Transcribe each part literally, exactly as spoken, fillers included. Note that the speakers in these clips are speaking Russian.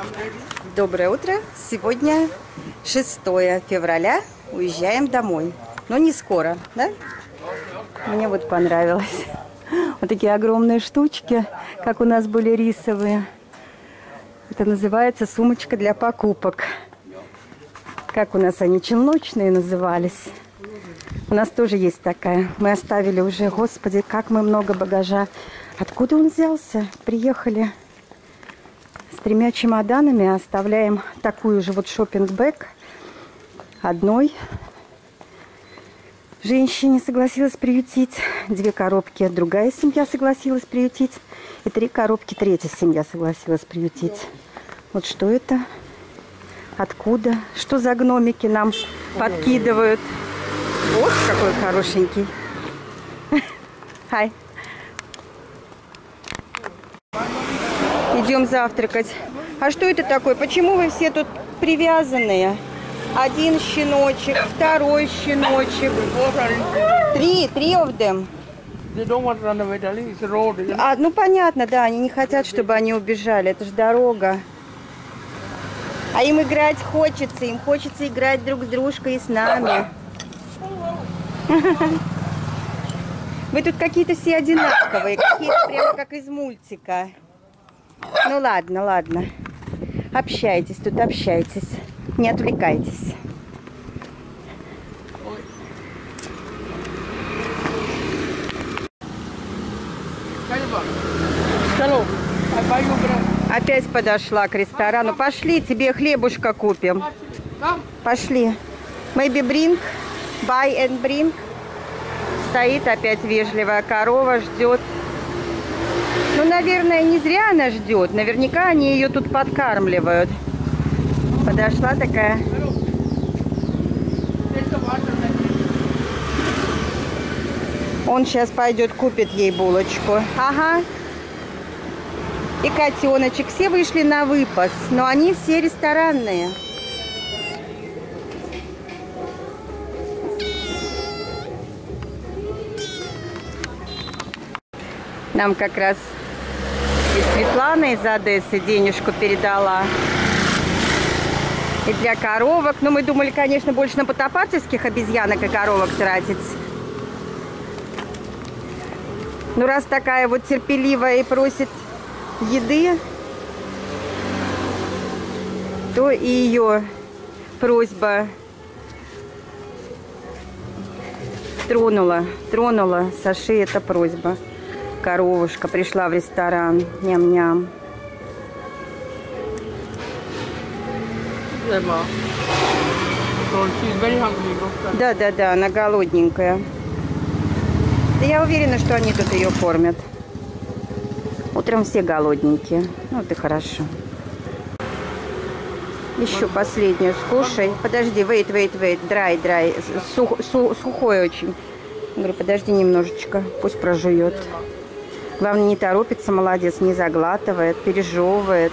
Доброе утро. Сегодня шестое февраля. Уезжаем домой. Но не скоро, да? Мне вот понравилось. Вот такие огромные штучки, как у нас были рисовые. Это называется сумочка для покупок. Как у нас они, челночные назывались. У нас тоже есть такая. Мы оставили уже, господи, как мы много багажа. Откуда он взялся? Приехали с тремя чемоданами, оставляем такую же вот шоппинг-бэг одной женщине согласилась приютить, две коробки другая семья согласилась приютить, и три коробки третья семья согласилась приютить. Вот что это? Откуда? Что за гномики нам подкидывают? Вот какой хорошенький. Хай. Идем завтракать. А что это такое? Почему вы все тут привязанные? Один щеночек, второй щеночек. Три, три of them. А, ну понятно, да, они не хотят, чтобы они убежали. Это же дорога. А им играть хочется. Им хочется играть друг с дружкой и с нами. Вы тут какие-то все одинаковые. Какие-то прямо как из мультика. Ну ладно, ладно. Общайтесь, тут общайтесь. Не отвлекайтесь. Опять подошла к ресторану. Пошли, тебе хлебушка купим. Пошли. Maybe bring, buy and bring. Стоит опять вежливая корова, ждет. Ну, наверное, не зря она ждет. Наверняка они ее тут подкармливают. Подошла такая. Он сейчас пойдет, купит ей булочку. Ага. И котеночек. Все вышли на выпас, но они все ресторанные. Нам как раз и Светлана из Одессы денежку передала. И для коровок. Но мы думали, конечно, больше на потопательских обезьянок и коровок тратить. Ну, раз такая вот терпеливая и просит еды, то и ее просьба тронула, тронула со шеи эта просьба. Коровушка пришла в ресторан. Ням-ням. Да, да, да, она голодненькая. Да я уверена, что они тут ее кормят. Утром все голодненькие. Ну, это хорошо. Еще последнюю скушай. Подожди, wait, wait, wait. Драй, драй. Сух, су, сухой очень. Я говорю, подожди немножечко. Пусть прожует. Главное, не торопится, молодец, не заглатывает, пережевывает.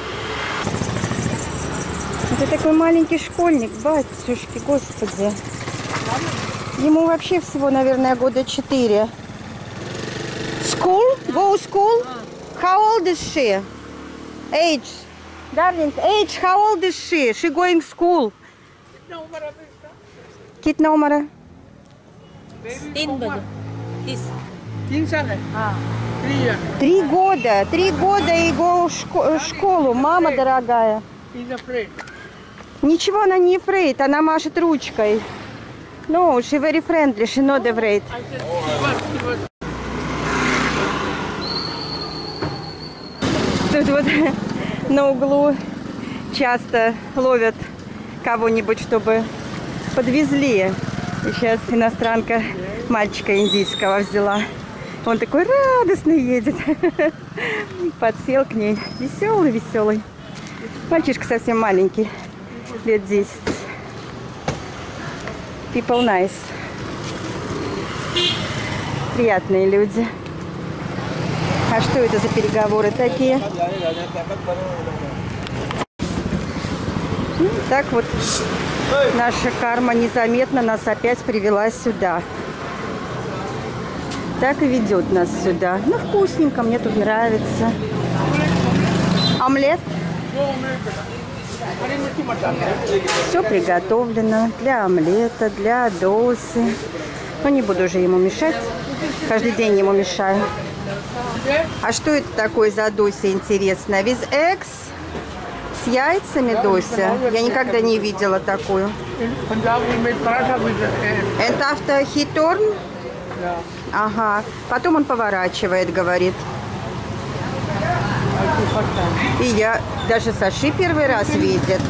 Это такой маленький школьник, батюшки, господи. Ему вообще всего, наверное, года четыре. School? Go school? How old is she? Age? Darling, age, how old is she? She going school? Кит номера? Три года. Три года и go в школу, мама дорогая. Ничего, она не afraid, она машет ручкой. No, she very friendly, she not afraid. Тут вот на углу часто ловят кого-нибудь, чтобы подвезли. И сейчас иностранка мальчика индийского взяла. Он такой радостный едет. Подсел к ней. Веселый, веселый. Мальчишка совсем маленький. Лет десять. People nice. Приятные люди. А что это за переговоры такие? Ну, так вот наша карма незаметно нас опять привела сюда. Так и ведет нас сюда. Ну, вкусненько, мне тут нравится. Омлет? Все приготовлено для омлета, для досы. Но не буду уже ему мешать. Каждый день ему мешаю. А что это такое за дося, интересно? With eggs? С яйцами дося? Я никогда не видела такую. And after he turn? Ага. Потом он поворачивает, говорит. И я даже Саши первый раз видит.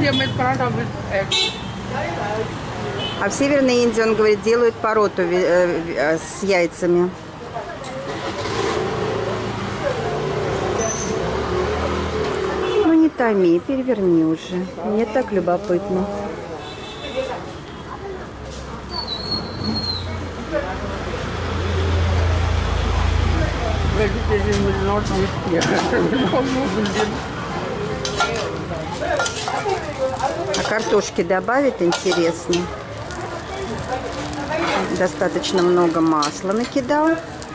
А в Северной Индии, он говорит, делают пароту с яйцами. Ну не томи, переверни уже. Мне так любопытно. А картошки добавить, интересно. Достаточно много масла накидал.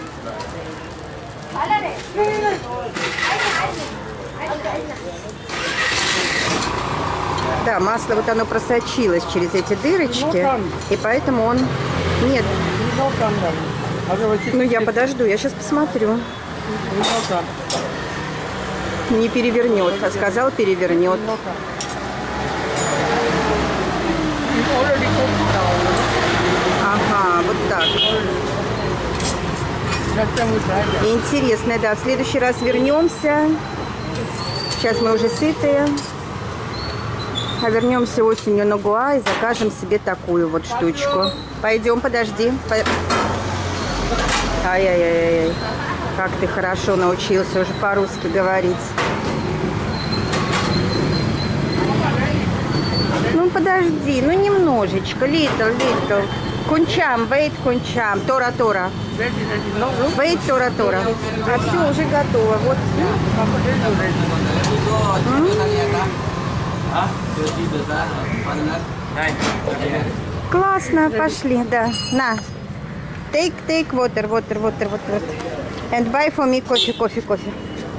Да, масло вот оно просочилось через эти дырочки, и поэтому он... Нет. Ну, я подожду, я сейчас посмотрю. Не перевернет, а сказал перевернет. Ага, вот так. Интересно, да, в следующий раз вернемся. Сейчас мы уже сытые. А вернемся осенью на Гоа и закажем себе такую вот штучку. Пойдем, подожди. Ай-яй-яй-яй. Как ты хорошо научился уже по-русски говорить. Ну, подожди, ну немножечко. Little, little. Кунчам, wait, кунчам. Тора, тора. Wait, тора, тора. А все, уже готово. Вот. Классно, пошли, да. На. Take, take water, water, water, water, water. And buy for me coffee, coffee, coffee.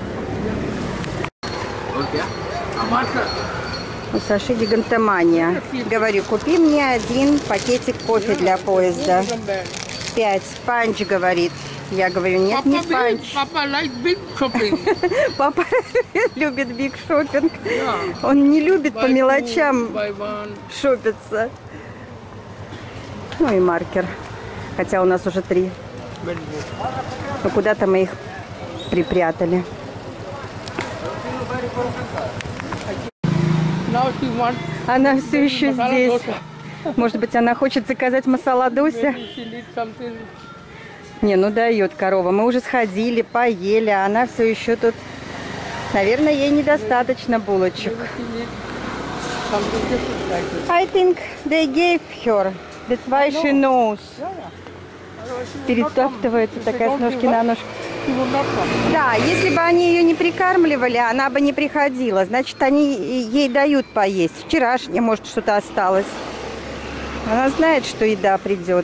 У Саши гигантомания. Говорю, купи мне один пакетик кофе для поезда. Пять. Панч, говорит. Я говорю, нет, не панч. Папа like big shopping. Папа любит биг шопинг. Он не любит по мелочам шопиться. Ну и маркер. Хотя у нас уже три. Но куда-то мы их припрятали. Она все еще здесь. Может быть, она хочет заказать масала дося? Не, ну дает корова. Мы уже сходили, поели, а она все еще тут. Наверное, ей недостаточно булочек. I think they gave her. That's why she knows. Перетаптывается такая с ножки на ножку. Да, если бы они ее не прикармливали, она бы не приходила. Значит, они ей дают поесть. Вчерашнее, может, что-то осталось. Она знает, что еда придет.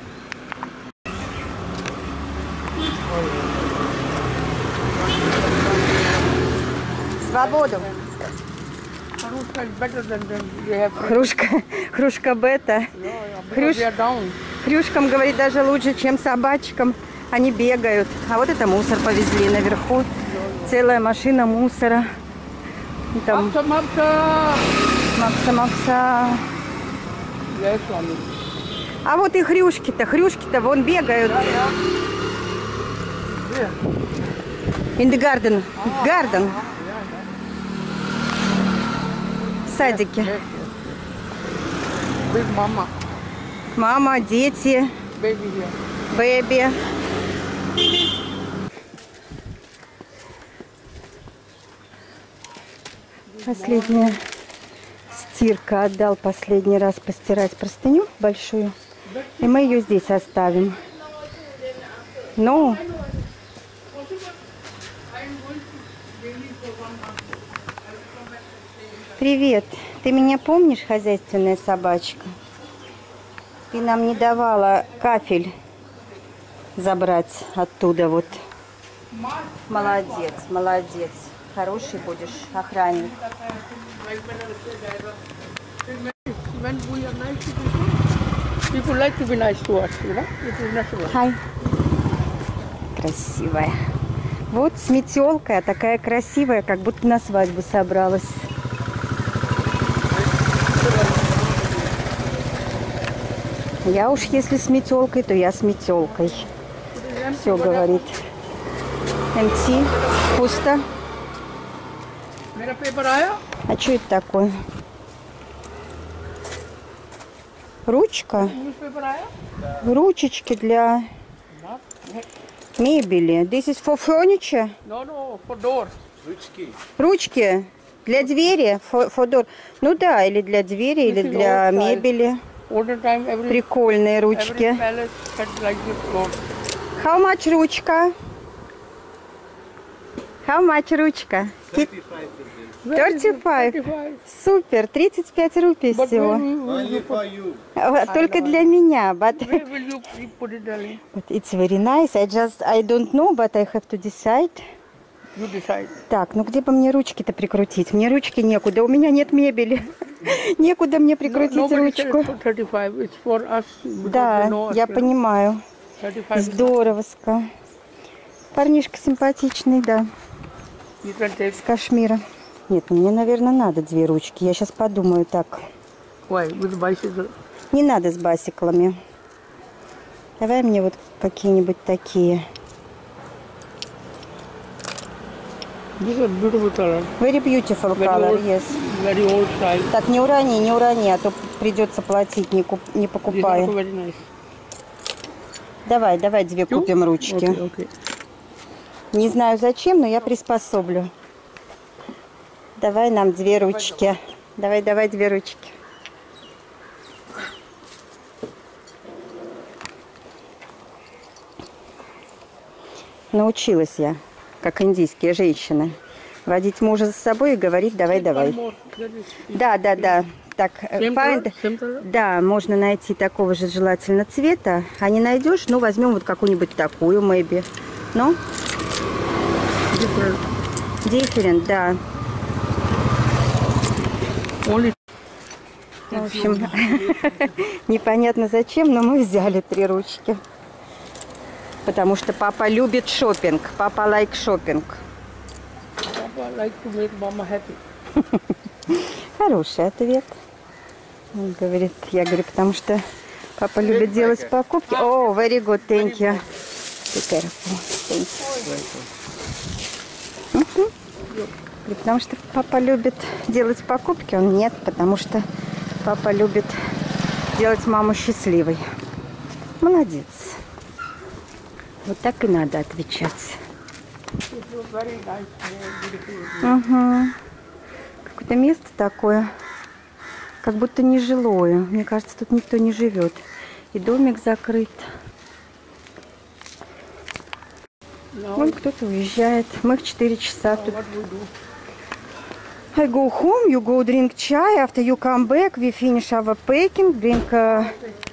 Свободу. Хрюшка, хрюшка бета. Хрюш, хрюшкам, говорит, даже лучше, чем собачкам. Они бегают. А вот это мусор повезли наверху. Целая машина мусора. И там... Мапса, мапса. Мапса, мапса. А вот и хрюшки-то. Хрюшки-то вон бегают. In the garden. Garden. В садике. Мама. Мама, дети. Бэби. Последняя стирка. Отдал последний раз постирать простыню большую. И мы ее здесь оставим. Ну... Привет. Ты меня помнишь, хозяйственная собачка? Ты нам не давала кафель забрать оттуда вот. Молодец, молодец. хороший будешь охранник. Хай. Красивая. Вот с метелкой, а такая красивая, как будто на свадьбу собралась. Я уж если с метелкой, то я с метелкой. Все говорит. эм ти, пусто. А что это такое? Ручка? Ручечки для мебели. This is for furniture? No, no, for door. Ручки для двери? For, for door. Ну да, или для двери, или для мебели. Прикольные ручки. How much ручка? How much ручка? тридцать пять. Супер, тридцать пять рупий всего. Только для меня. But but it's very nice. I just, I don't know, but I have to decide. You decide. Так, ну где бы мне ручки-то прикрутить? Мне ручки некуда, у меня нет мебели. Некуда мне прикрутить No, ручку. It's for us, Да, я понимаю. Здорово-ска. Парнишка симпатичный, да. С Кашмира. Нет, мне, наверное, надо две ручки. Я сейчас подумаю так. Why? With bicycle? Не надо с басиклами. Давай мне вот какие-нибудь такие. This is a beautiful color. Very beautiful Very color, old, yes. very old style. Так, не урони, не урони, а то придется платить, не, куп, не This is покупая. also very nice. Давай, давай две купим ручки. Okay, okay. Не знаю зачем, но я приспособлю. Давай нам две ручки. Давай, давай две ручки. Научилась я, как индийские женщины, водить мужа за собой и говорить давай, давай. Да, да, да. Так, find, да, можно найти такого же желательно цвета. А не найдешь, ну возьмем вот какую-нибудь такую, maybe. Ну? Different. Different, да. Only. В общем, непонятно зачем, но мы взяли три ручки. Потому что папа любит шопинг. Папа like шопинг. Papa like to make mama happy. Хороший ответ. Он говорит, я говорю, потому что папа любит делать покупки. О, oh, very good, thank you. Be careful. Thank you. Uh-huh. Потому что папа любит делать покупки, он нет, потому что папа любит делать маму счастливой. Молодец. Вот так и надо отвечать. Угу. Какое-то место такое, как будто нежилое. Мне кажется, тут никто не живет. И домик закрыт. Вон кто-то уезжает. Мы в четыре часа тут. I go home, you go drink chai. After you come back, we finish our packing, drink uh,